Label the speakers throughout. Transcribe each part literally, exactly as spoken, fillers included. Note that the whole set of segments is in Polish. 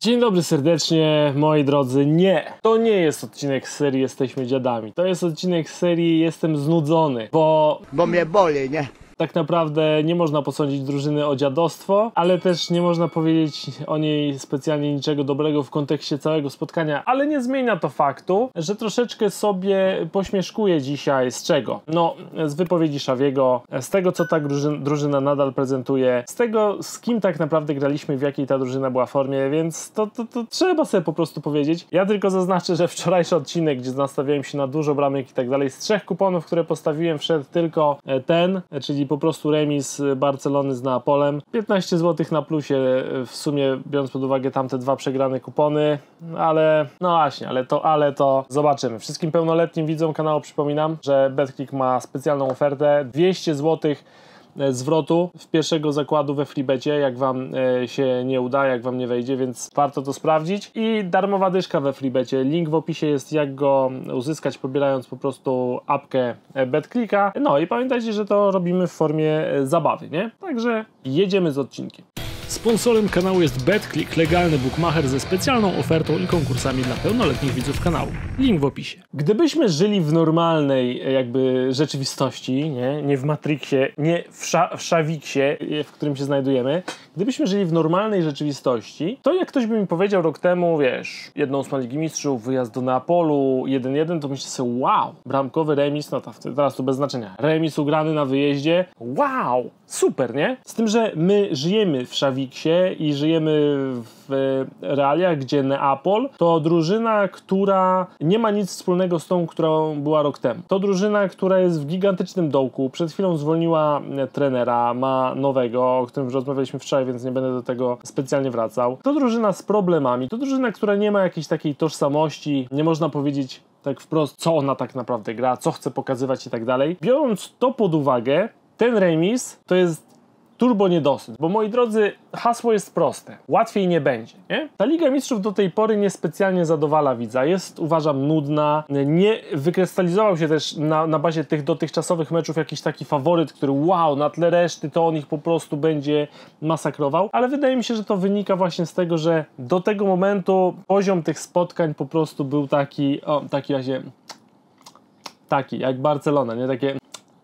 Speaker 1: Dzień dobry serdecznie, moi drodzy. Nie, to nie jest odcinek z serii Jesteśmy Dziadami. To jest odcinek z serii Jestem Znudzony, bo...
Speaker 2: Bo mnie boli, nie?
Speaker 1: Tak naprawdę nie można posądzić drużyny o dziadostwo, ale też nie można powiedzieć o niej specjalnie niczego dobrego w kontekście całego spotkania, ale nie zmienia to faktu, że troszeczkę sobie pośmieszkuję dzisiaj z czego? No, z wypowiedzi Xaviego, z tego co ta drużyna, drużyna nadal prezentuje, z tego z kim tak naprawdę graliśmy, w jakiej ta drużyna była formie, więc to, to, to trzeba sobie po prostu powiedzieć. Ja tylko zaznaczę, że wczorajszy odcinek, gdzie nastawiałem się na dużo bramek i tak dalej, z trzech kuponów, które postawiłem, wszedł tylko ten, czyli po prostu remis Barcelony z Neapolem. piętnaście złotych na plusie w sumie, biorąc pod uwagę tamte dwa przegrane kupony, ale no właśnie, ale to, ale to zobaczymy. Wszystkim pełnoletnim widzom kanału przypominam, że BetClick ma specjalną ofertę, dwieście złotych zwrotu w pierwszego zakładu we Freebecie, jak wam e, się nie uda, jak wam nie wejdzie, więc warto to sprawdzić. I darmowa dyszka we Freebecie. Link w opisie jest, jak go uzyskać, pobierając po prostu apkę BetClicka. No i pamiętajcie, że to robimy w formie zabawy, nie? Także jedziemy z odcinkiem. Sponsorem kanału jest BetClick, legalny bookmacher ze specjalną ofertą i konkursami dla pełnoletnich widzów kanału. Link w opisie. Gdybyśmy żyli w normalnej jakby rzeczywistości, nie, nie w Matrixie, nie w, sza, w Szawiksie, w którym się znajdujemy, gdybyśmy żyli w normalnej rzeczywistości, to jak ktoś by mi powiedział rok temu, wiesz, jedną ósmą Ligi Mistrzów, wyjazd do Neapolu, jeden jeden, to myślę sobie, wow, bramkowy remis, no to teraz tu bez znaczenia, remis ugrany na wyjeździe, wow, super, nie? Z tym, że my żyjemy w Szawiksie i żyjemy w realiach, gdzie Neapol to drużyna, która nie ma nic wspólnego z tą, którą była rok temu. To drużyna, która jest w gigantycznym dołku, przed chwilą zwolniła trenera, ma nowego, o którym już rozmawialiśmy wczoraj, więc nie będę do tego specjalnie wracał. To drużyna z problemami, to drużyna, która nie ma jakiejś takiej tożsamości, nie można powiedzieć tak wprost, co ona tak naprawdę gra, co chce pokazywać i tak dalej. Biorąc to pod uwagę, ten remis to jest turbo niedosyt, bo moi drodzy, hasło jest proste. Łatwiej nie będzie, nie? Ta Liga Mistrzów do tej pory niespecjalnie zadowala widza. Jest, uważam, nudna. Nie wykrystalizował się też na, na bazie tych dotychczasowych meczów jakiś taki faworyt, który wow, na tle reszty to on ich po prostu będzie masakrował, ale wydaje mi się, że to wynika właśnie z tego, że do tego momentu poziom tych spotkań po prostu był taki, o, taki właśnie taki, jak Barcelona, nie? Takie...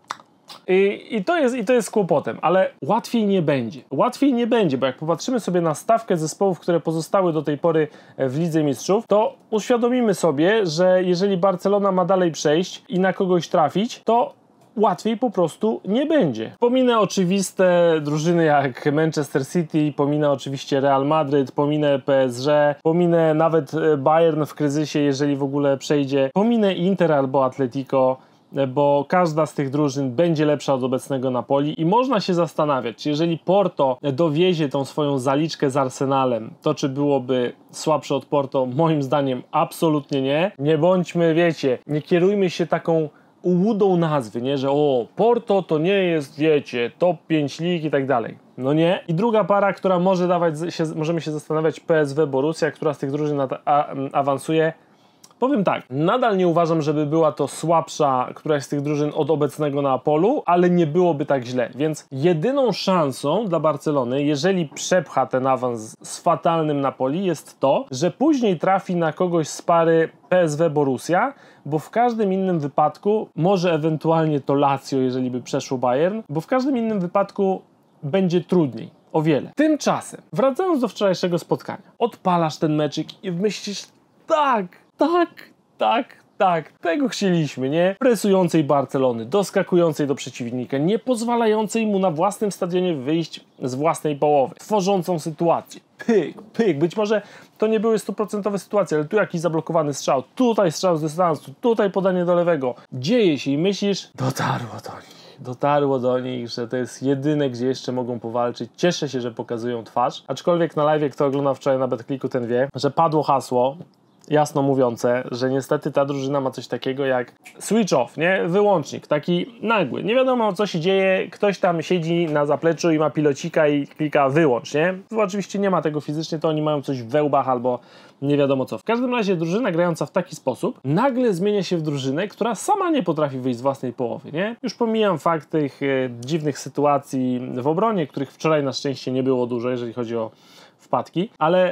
Speaker 1: I, i, to jest, I to jest kłopotem, ale łatwiej nie będzie. Łatwiej nie będzie, bo jak popatrzymy sobie na stawkę zespołów, które pozostały do tej pory w Lidze Mistrzów, to uświadomimy sobie, że jeżeli Barcelona ma dalej przejść i na kogoś trafić, to łatwiej po prostu nie będzie. Pominę oczywiste drużyny jak Manchester City, pominę oczywiście Real Madryt, pominę P S G, pominę nawet Bayern w kryzysie, jeżeli w ogóle przejdzie, pominę Inter albo Atletico, bo każda z tych drużyn będzie lepsza od obecnego Napoli i można się zastanawiać, czy jeżeli Porto dowiezie tą swoją zaliczkę z Arsenalem, to czy byłoby słabsze od Porto? Moim zdaniem absolutnie nie. Nie bądźmy, wiecie, nie kierujmy się taką ułudą nazwy, nie, że o, Porto to nie jest, wiecie, top pięć lig i tak dalej. No nie. I druga para, która może dawać się, możemy się zastanawiać, P S V Borussia, która z tych drużyn awansuje. Powiem tak, nadal nie uważam, żeby była to słabsza któraś z tych drużyn od obecnego Neapolu, ale nie byłoby tak źle, więc jedyną szansą dla Barcelony, jeżeli przepcha ten awans z fatalnym Napoli, jest to, że później trafi na kogoś z pary P S V Borussia, bo w każdym innym wypadku, może ewentualnie to Lazio, jeżeli by przeszło Bayern, bo w każdym innym wypadku będzie trudniej. O wiele. Tymczasem, wracając do wczorajszego spotkania, odpalasz ten meczyk i myślisz, tak, tak, tak, tak, tego chcieliśmy, nie? Presującej Barcelony, doskakującej do przeciwnika, nie pozwalającej mu na własnym stadionie wyjść z własnej połowy, tworzącą sytuację. Pyk, pyk, być może to nie były stuprocentowe sytuacje, ale tu jakiś zablokowany strzał, tutaj strzał z dystansu, tutaj podanie do lewego. Dzieje się i myślisz, dotarło do nich. Dotarło do nich, że to jest jedyne, gdzie jeszcze mogą powalczyć. Cieszę się, że pokazują twarz, aczkolwiek na live, kto oglądał wczoraj na BetClicku, ten wie, że padło hasło jasno mówiące, że niestety ta drużyna ma coś takiego jak switch off, nie? Wyłącznik, taki nagły. Nie wiadomo, co się dzieje, ktoś tam siedzi na zapleczu i ma pilocika i klika wyłącz, nie? To oczywiście nie ma tego fizycznie, to oni mają coś w wełbach albo nie wiadomo co. W każdym razie drużyna grająca w taki sposób nagle zmienia się w drużynę, która sama nie potrafi wyjść z własnej połowy, nie? Już pomijam fakt tych e, dziwnych sytuacji w obronie, których wczoraj na szczęście nie było dużo, jeżeli chodzi o wpadki, ale no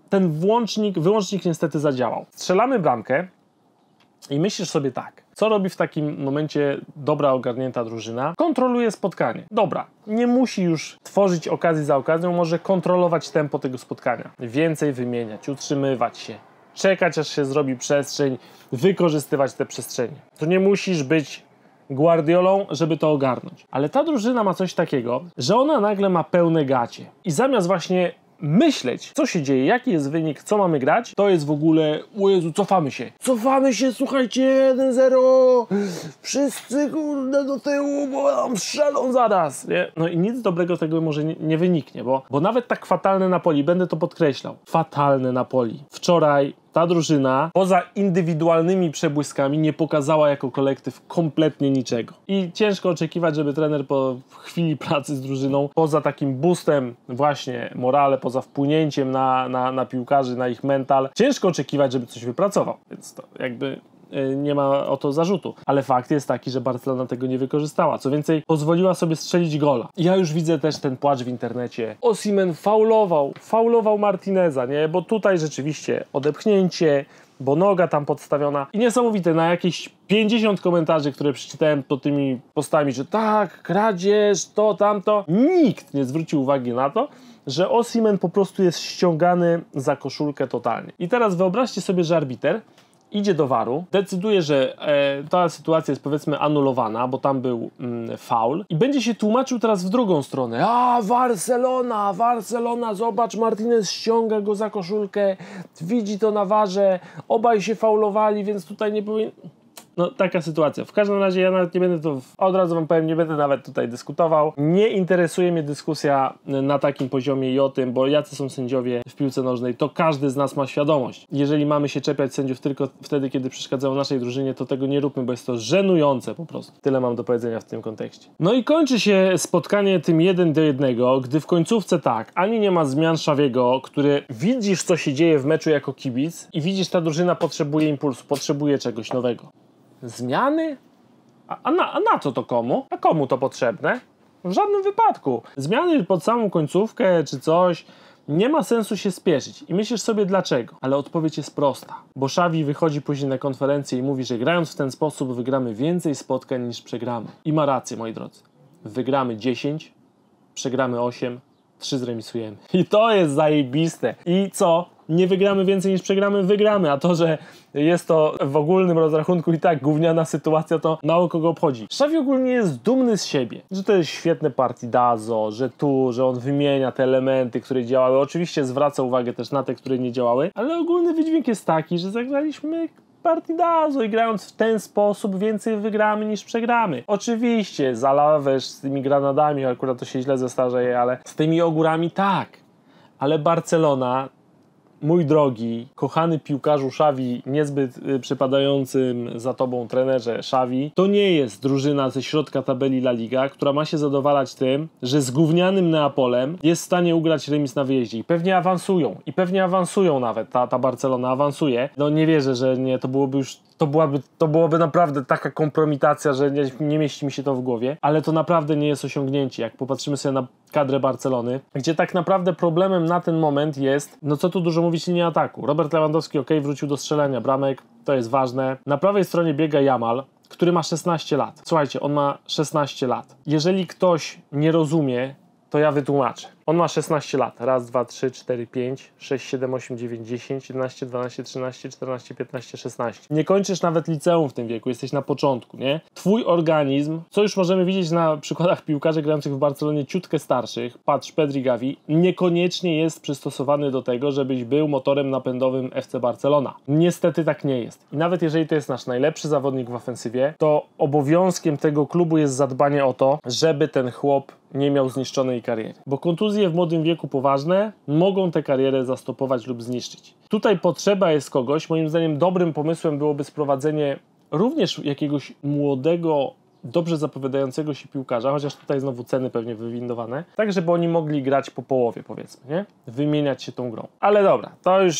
Speaker 1: ten włącznik, wyłącznik niestety zadziałał. Strzelamy bramkę i myślisz sobie tak, co robi w takim momencie dobra, ogarnięta drużyna? Kontroluje spotkanie. Dobra, nie musi już tworzyć okazji za okazją, może kontrolować tempo tego spotkania. Więcej wymieniać, utrzymywać się, czekać aż się zrobi przestrzeń, wykorzystywać te przestrzenie. To nie musisz być Guardiolą, żeby to ogarnąć. Ale ta drużyna ma coś takiego, że ona nagle ma pełne gacie. I zamiast właśnie myśleć, co się dzieje, jaki jest wynik, co mamy grać, to jest w ogóle, o Jezu, cofamy się. Cofamy się, słuchajcie, jeden zero. Wszyscy, kurde, do tyłu, bo nam strzelą zaraz. Nie? No i nic dobrego z tego może nie, nie wyniknie, bo, bo nawet tak fatalne Napoli, będę to podkreślał, fatalne Napoli. Wczoraj ta drużyna, poza indywidualnymi przebłyskami, nie pokazała jako kolektyw kompletnie niczego. I ciężko oczekiwać, żeby trener po chwili pracy z drużyną, poza takim boostem właśnie morale, poza wpłynięciem na, na, na piłkarzy, na ich mental, ciężko oczekiwać, żeby coś wypracował. Więc to jakby nie ma o to zarzutu. Ale fakt jest taki, że Barcelona tego nie wykorzystała. Co więcej, pozwoliła sobie strzelić gola. Ja już widzę też ten płacz w internecie. Osimhen faulował, faulował Martineza, nie? Bo tutaj rzeczywiście odepchnięcie, bo noga tam podstawiona. I niesamowite, na jakieś pięćdziesiąt komentarzy, które przeczytałem pod tymi postami, że tak, kradzież, to, tamto. Nikt nie zwrócił uwagi na to, że Osimhen po prostu jest ściągany za koszulkę totalnie. I teraz wyobraźcie sobie, że arbiter idzie do waru, decyduje, że e, ta sytuacja jest powiedzmy anulowana, bo tam był mm, faul i będzie się tłumaczył teraz w drugą stronę. A, Barcelona, Barcelona, zobacz, Martinez ściąga go za koszulkę, widzi to na warze, obaj się faulowali, więc tutaj nie powinien... No taka sytuacja. W każdym razie ja nawet nie będę to, od razu wam powiem, nie będę nawet tutaj dyskutował. Nie interesuje mnie dyskusja na takim poziomie i o tym, bo jacy są sędziowie w piłce nożnej, to każdy z nas ma świadomość. Jeżeli mamy się czepiać sędziów tylko wtedy, kiedy przeszkadzają naszej drużynie, to tego nie róbmy, bo jest to żenujące po prostu. Tyle mam do powiedzenia w tym kontekście. No i kończy się spotkanie tym jeden do jednego, gdy w końcówce tak, ani nie ma zmian Xaviego, który widzisz, co się dzieje w meczu jako kibic i widzisz, ta drużyna potrzebuje impulsu, potrzebuje czegoś nowego. Zmiany? A, a, na, a na co to komu? A komu to potrzebne? W żadnym wypadku. Zmiany pod samą końcówkę czy coś, nie ma sensu się spieszyć. I myślisz sobie dlaczego? Ale odpowiedź jest prosta. Bo Xavi wychodzi później na konferencję i mówi, że grając w ten sposób wygramy więcej spotkań niż przegramy. I ma rację, moi drodzy. Wygramy dziesięć, przegramy osiem, trzy zremisujemy. I to jest zajebiste. I co? Nie wygramy więcej niż przegramy, wygramy, a to, że jest to w ogólnym rozrachunku i tak gówniana sytuacja, to mało kogo obchodzi. Xavi ogólnie jest dumny z siebie, że to jest świetne partidazo, że tu, że on wymienia te elementy, które działały. Oczywiście zwraca uwagę też na te, które nie działały, ale ogólny wydźwięk jest taki, że zagraliśmy partidazo i grając w ten sposób więcej wygramy niż przegramy. Oczywiście z Alavés, z tymi Granadami, akurat to się źle zestarzeje, ale z tymi Ogórami tak. Ale Barcelona, mój drogi, kochany piłkarzu Xavi, niezbyt y, przypadającym za tobą trenerze Xavi, to nie jest drużyna ze środka tabeli La Liga, która ma się zadowalać tym, że z gównianym Neapolem jest w stanie ugrać remis na wyjeździe i pewnie awansują, i pewnie awansują nawet, ta, ta Barcelona awansuje. No nie wierzę, że nie, to byłoby już, to byłaby, to byłoby naprawdę taka kompromitacja, że nie, nie mieści mi się to w głowie, ale to naprawdę nie jest osiągnięcie, jak popatrzymy sobie na kadrę Barcelony, gdzie tak naprawdę problemem na ten moment jest, no co tu dużo mówić, linia ataku. Robert Lewandowski, ok, wrócił do strzelania bramek, to jest ważne. Na prawej stronie biega Yamal, który ma szesnaście lat. Słuchajcie, on ma szesnaście lat. Jeżeli ktoś nie rozumie, to ja wytłumaczę. On ma szesnaście lat. Raz, dwa, trzy, cztery, pięć, sześć, siedem, osiem, dziewięć, dziesięć, jedenaście, dwanaście, trzynaście, czternaście, piętnaście, szesnaście. Nie kończysz nawet liceum w tym wieku, jesteś na początku, nie? Twój organizm, co już możemy widzieć na przykładach piłkarzy grających w Barcelonie ciutkę starszych, patrz, Pedri, Gavi, niekoniecznie jest przystosowany do tego, żebyś był motorem napędowym F C Barcelona. Niestety tak nie jest. I nawet jeżeli to jest nasz najlepszy zawodnik w ofensywie, to obowiązkiem tego klubu jest zadbanie o to, żeby ten chłop nie miał zniszczonej kariery. Bo kontuzje w młodym wieku poważne mogą tę karierę zastopować lub zniszczyć. Tutaj potrzeba jest kogoś, moim zdaniem dobrym pomysłem byłoby sprowadzenie również jakiegoś młodego, dobrze zapowiadającego się piłkarza, chociaż tutaj znowu ceny pewnie wywindowane, tak żeby oni mogli grać po połowie, powiedzmy, nie? Wymieniać się tą grą. Ale dobra, to już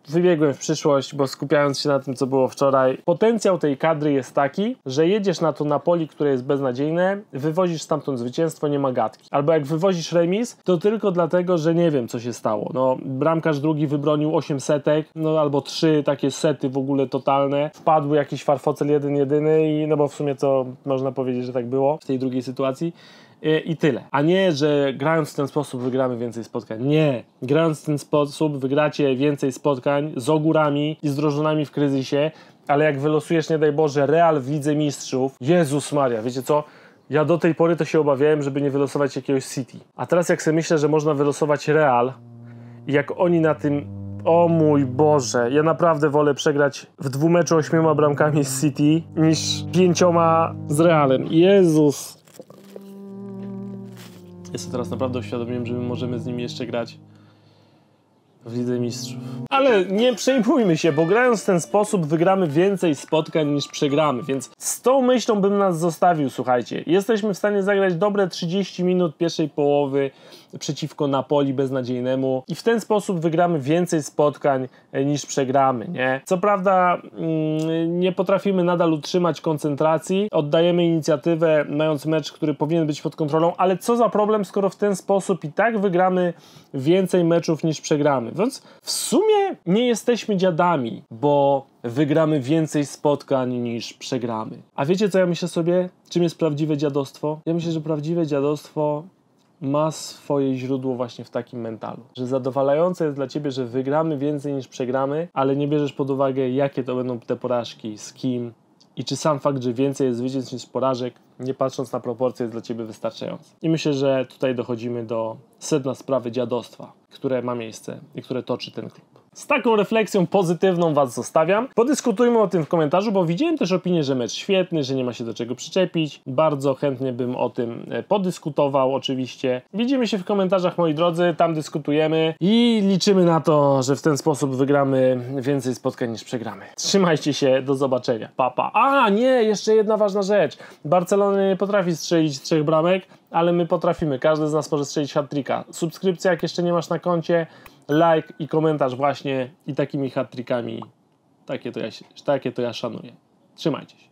Speaker 1: wybiegłem w przyszłość, bo skupiając się na tym, co było wczoraj, potencjał tej kadry jest taki, że jedziesz na to Napoli, które jest beznadziejne, wywozisz stamtąd zwycięstwo, nie ma gadki. Albo jak wywozisz remis, to tylko dlatego, że nie wiem, co się stało. No, bramkarz drugi wybronił osiem setek, no albo trzy takie sety w ogóle totalne. Wpadł jakiś farfocel jeden jedyny i no bo w sumie to można powiedzieć, że tak było w tej drugiej sytuacji. I tyle. A nie, że grając w ten sposób wygramy więcej spotkań. Nie. Grając w ten sposób wygracie więcej spotkań z ogórami i z drużynami w kryzysie, ale jak wylosujesz, nie daj Boże, Real w Lidze Mistrzów, Jezus Maria, wiecie co? Ja do tej pory to się obawiałem, żeby nie wylosować jakiegoś City. A teraz jak sobie myślę, że można wylosować Real i jak oni na tym... O mój Boże, ja naprawdę wolę przegrać w dwumeczu ośmioma bramkami z City niż pięcioma z Realem. Jezus! Ja sobie teraz naprawdę uświadomiłem, że my możemy z nimi jeszcze grać w Lidze Mistrzów. Ale nie przejmujmy się, bo grając w ten sposób wygramy więcej spotkań niż przegramy, więc z tą myślą bym nas zostawił, słuchajcie. Jesteśmy w stanie zagrać dobre trzydzieści minut pierwszej połowy przeciwko Napoli beznadziejnemu i w ten sposób wygramy więcej spotkań niż przegramy, nie? Co prawda mm, nie potrafimy nadal utrzymać koncentracji, oddajemy inicjatywę, mając mecz, który powinien być pod kontrolą, ale co za problem, skoro w ten sposób i tak wygramy więcej meczów niż przegramy. Więc w sumie nie jesteśmy dziadami, bo wygramy więcej spotkań niż przegramy. A wiecie, co ja myślę sobie? Czym jest prawdziwe dziadostwo? Ja myślę, że prawdziwe dziadostwo ma swoje źródło właśnie w takim mentalu, że zadowalające jest dla ciebie, że wygramy więcej niż przegramy, ale nie bierzesz pod uwagę, jakie to będą te porażki, z kim i czy sam fakt, że więcej jest zwycięstw niż porażek, nie patrząc na proporcje, jest dla ciebie wystarczający. I myślę, że tutaj dochodzimy do sedna sprawy dziadostwa, które ma miejsce i które toczy ten klub. Z taką refleksją pozytywną was zostawiam. Podyskutujmy o tym w komentarzu, bo widziałem też opinię, że mecz świetny, że nie ma się do czego przyczepić. Bardzo chętnie bym o tym podyskutował oczywiście. Widzimy się w komentarzach, moi drodzy, tam dyskutujemy i liczymy na to, że w ten sposób wygramy więcej spotkań niż przegramy. Trzymajcie się, do zobaczenia. Pa, pa. A, nie, jeszcze jedna ważna rzecz. Barcelona nie potrafi strzelić trzech bramek, ale my potrafimy. Każdy z nas może strzelić hat-tricka. Subskrypcja, jak jeszcze nie masz na koncie, like i komentarz właśnie i takimi hat-trickami. Takie to ja, takie to ja szanuję. Trzymajcie się.